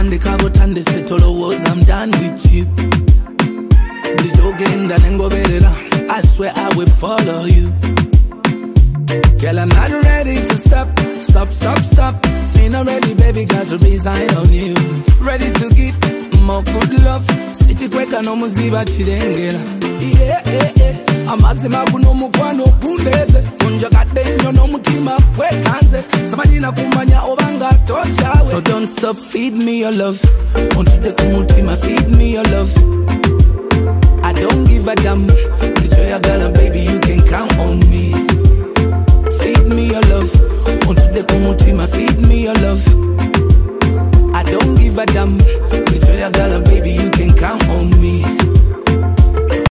Tande kabo tande setolo was I'm done with you. I swear I will follow you. Girl, I'm not ready to stop. Stop. Ain't not ready, baby, got to resign on you. Ready to give more good love. Siti kweka no muziba chidengela. Yeah. Amazima buno mukwano bundeze. Unja kadenyo no mutima kwekanze. Samanyina kumanya obanga tochawe. So don't stop, feed me your love. Unto the kumutima, feed me your love. I don't give a damn. It's where you're gonna, baby.